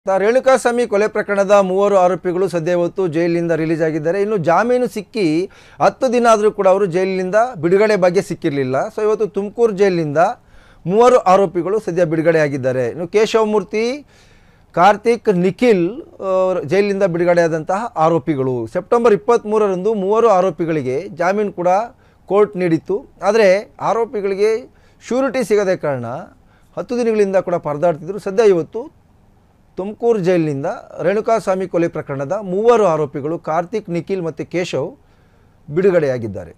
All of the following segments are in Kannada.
ರೇಣುಕಾಸ್ವಾಮಿ ಕೊಲೆ ಪ್ರಕರಣದ 3 ಆರೋಪಿಗಳು ಸದ್ಯ ಇವತ್ತು ಜೈಲಿನಿಂದ ರಿಲೀಸ್ ಆಗಿದ್ದಾರೆ. ಇನ್ನು ಜಾಮೀನು ಸಿಕ್ಕಿ 10 ದಿನ ಆದರೂ ಕೂಡ ಅವರು ಜೈಲಿನಿಂದ ಬಿಡುಗಡೆ ಬಗ್ಗೆ ಸಿಕ್ಕಿರಲಿಲ್ಲ. ಸೊ ಇವತ್ತು ತುಮಕೂರು ಜೈಲಿನಿಂದ 3 ಆರೋಪಿಗಳು ಸದ್ಯ ಬಿಡುಗಡೆಯಾಗಿದ್ದಾರೆ. ಇನ್ನು ಕೇಶವಮೂರ್ತಿ, ಕಾರ್ತಿಕ್, ನಿಖಿಲ್ ಜೈಲಿನಿಂದ ಬಿಡುಗಡೆಯಾದಂತಹ ಆರೋಪಿಗಳು. ಸೆಪ್ಟೆಂಬರ್ 23ರಂದು 3 ಆರೋಪಿಗಳಿಗೆ ಜಾಮೀನು ಕೂಡ ಕೋರ್ಟ್ ನೀಡಿತ್ತು. ಆದರೆ ಆರೋಪಿಗಳಿಗೆ ಶ್ಯೂರಿಟಿ ಸಿಗದ ಕಾರಣ 10 ದಿನಗಳಿಂದ ಕೂಡ ಪರದಾಡ್ತಿದ್ರು. ಸದ್ಯ ಇವತ್ತು ತುಮಕೂರು ಜೈಲಿನಿಂದ ರೇಣುಕಾಸ್ವಾಮಿ ಕೊಲೆ ಪ್ರಕರಣದ 3 ಆರೋಪಿಗಳು ಕಾರ್ತಿಕ್, ನಿಖಿಲ್ ಮತ್ತು ಕೇಶವ್ ಬಿಡುಗಡೆಯಾಗಿದ್ದಾರೆ.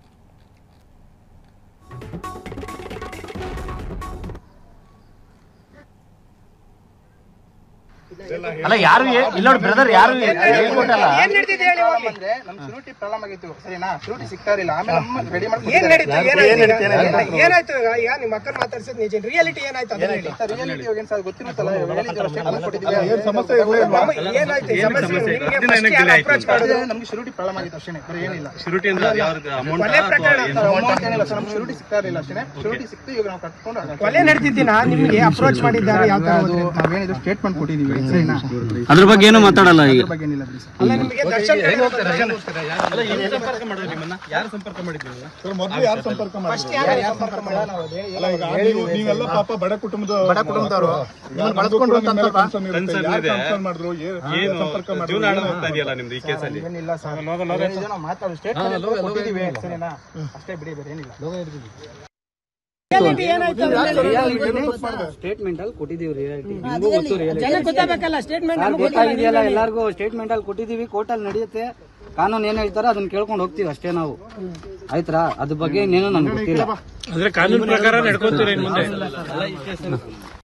ಅಲ್ಲ ಯಾರು ಇಲ್ಲ ನೋಡಿ ಬ್ರದರ್, ಯಾರು ಹೇಳ್ಕೊಟ್ಟಲ್ಲ. ಏನ್ ನಡೀತಿದೆ ಹೇಳಿ ಹೋಗಿ. ಅಂದ್ರೆ ನಮ್ ಶೂರಿಟಿ ಪ್ರಾಬ್ಲಮ್ ಆಗಿತ್ತು, ಸರಿನಾ? ಶೂರಿಟಿ ಸಿಗ್ತಾ ಇರಲಿಲ್ಲ. ಆಮೇಲೆ ನಮ್ಮ ರೆಡಿ ಮಾಡ್ಕೊಂಡು ಏನಾಯ್ತು ಈಗ ನಿಮ್ಮ ಅಕ್ಕನ ಮಾತಾಡ್ಸಿದ್ ನಿಜ. ರಿಯಾಲಿಟಿ ಏನಾಯ್ತು ಅಂತ ಹೇಳಿ. ರಿಯಾಲಿಟಿ ಏನ್ ಸರ್ ಗೊತ್ತಿರುತ್ತಲ್ಲ, ಹೇಳಿದ್ರು ಸ್ಟೇಟ್ಮೆಂಟ್ ಕೊಟ್ಟಿದ್ದೀವಿ. ಏನ್ ಸಮಸ್ಯೆ ಏನಾಯ್ತು? ಸಮಸ್ಯೆ ನಿಮಗೆ ಫಸ್ಟ್ ಅಪ್ರೋಚ್ ಮಾಡಿದ್ರೆ ನಮಗೆ ಶೂರಿಟಿ ಪ್ರಾಬ್ಲಮ್ ಆಗಿತ್ತು ಅಷ್ಟೇ, ಬೇರೆ ಏನಿಲ್ಲ. ಶೂರಿಟಿ ಅಂದ್ರೆ ಯಾವುದು ಅಮೌಂಟ್ ಏನಿಲ್ಲ ಸರ್, ನಮ್ಗೆ ಶೂರಿಟಿ ಸಿಗ್ತಾ ಇರಲಿಲ್ಲ ಅಷ್ಟೇ. ಶೂರಿಟಿ ಸಿಕ್ತು, ಈಗ ನಾವು ಕಟ್ಕೊಂಡು ಕೊಲೆ ನಡೆದಿದ್ದೀನಾ ನಿಮಗೆ ಅಪ್ರೋಚ್ ಮಾಡಿದ್ದಾರೆ. ಯಾವ ತರ ನಾವೇನಿದ್ರು ಸ್ಟೇಟ್ಮೆಂಟ್ ಕೊಟ್ಟಿದ್ದೀವಿ, ಸರಿನಾ? ಅದ್ರ ಬಗ್ಗೆ ಏನು ಮಾತಾಡಲ್ಲ ಈಗ. ಅಲ್ಲ ನಿಮಗೆ ದರ್ಶನ್ ಸಂಪರ್ಕ ಮಾಡಿದ್ರು, ನಿಮ್ಮನ್ನ ಯಾರು ಸಂಪರ್ಕ ಮಾಡಿದ್ರು ಸರ್? ಮೊದಲು ಯಾರು ಸಂಪರ್ಕ ಫಸ್ಟ್ ಯಾರು ಸಂಪರ್ಕ ಮಾಡಿದ್ರು? ನೀವೆಲ್ಲ ಪಾಪ ಬಡ ಕುಟುಂಬದವರು ಬಳಸ್ಕೊಂಡು ಮಾಡಿದ್ರು. ಏನು ಸಂಪರ್ಕ ಮಾಡಿದ್ರು ನಿಮ್ದು ಈ ಕೇಸಲ್ಲಿ? ಏನಿಲ್ಲ ಸರ್, ನಾವು ಮಾತಾಡೋ ಸ್ಟೇಟ್ಮೆಂಟ್ ಕೊಟ್ಟಿದ್ದೀವಿ, ಸರಿನಾ? ಅಷ್ಟೇ ಬಿಡಿ, ಬೇರೆ ಏನಿಲ್ಲ. ಸ್ಟೇಟ್ಮೆಂಟ್ ಅಲ್ಲಿ ಕೊಟ್ಟಿದೀವಿ. ರಿಯಾಲಿಟಿ ಗೊತ್ತಾಗಿದೆಯಲ್ಲ ಎಲ್ಲಾರ್ಗು. ಸ್ಟೇಟ್ಮೆಂಟ್ ಅಲ್ಲಿ ಕೊಟ್ಟಿದೀವಿ, ಕೋರ್ಟ್ ಅಲ್ಲಿ ನಡೆಯುತ್ತೆ. ಕಾನೂನು ಏನ್ ಹೇಳ್ತಾರೋ ಅದನ್ನ ಕೇಳ್ಕೊಂಡು ಹೋಗ್ತೀವಿ ಅಷ್ಟೇ ನಾವು. ಆಯ್ತಾ? ಅದ್ರ ಬಗ್ಗೆ ಇನ್ನೇನು ನಮ್ಗೆ ಗೊತ್ತಿಲ್ಲ. ಅಂದ್ರೆ ಕಾನೂನು ಪ್ರಕಾರ ನಡ್ಕೊಂತೀರ ಇನ್ ಮುಂದೆ?